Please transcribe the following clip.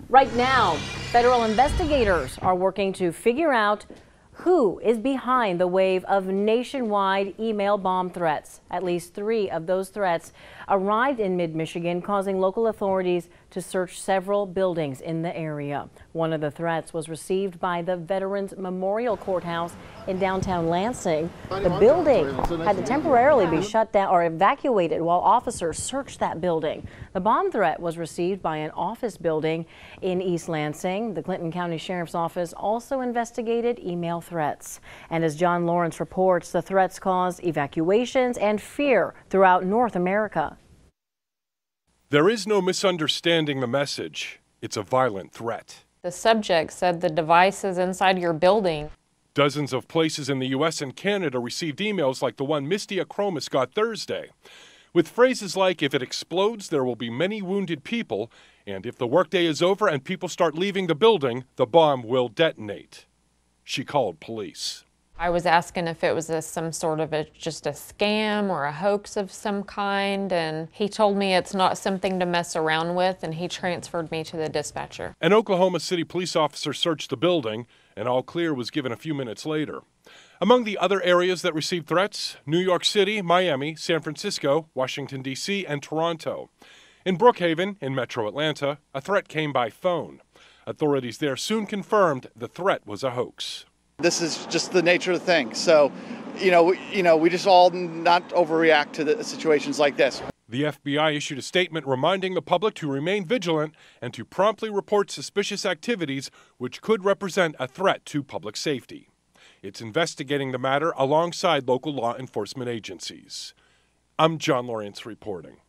Right now, federal investigators are working to figure out who is behind the wave of nationwide email bomb threats. At least 3 of those threats arrived in mid-Michigan, causing local authorities to search several buildings in the area. One of the threats was received by the Veterans Memorial Courthouse in downtown Lansing. The building had to temporarily be shut down or evacuated while officers searched that building. The bomb threat was received by an office building in East Lansing. The Clinton County Sheriff's Office also investigated email threats. And as John Lawrence reports, the threats caused evacuations and fear throughout North America. There is no misunderstanding the message. It's a violent threat. The subject said the device is inside your building. Dozens of places in the U.S. and Canada received emails like the one Misty Akromis got Thursday, with phrases like, "If it explodes, there will be many wounded people," and "If the workday is over and people start leaving the building, the bomb will detonate." She called police. I was asking if it was some sort of just a scam or a hoax of some kind, and he told me it's not something to mess around with, and he transferred me to the dispatcher. An Oklahoma City police officer searched the building, and all clear was given a few minutes later. Among the other areas that received threats, New York City, Miami, San Francisco, Washington, D.C., and Toronto. In Brookhaven, in metro Atlanta, a threat came by phone. Authorities there soon confirmed the threat was a hoax. This is just the nature of the thing. So, we just all not overreact to the situations like this. The FBI issued a statement reminding the public to remain vigilant and to promptly report suspicious activities which could represent a threat to public safety. It's investigating the matter alongside local law enforcement agencies. I'm John Lawrence reporting.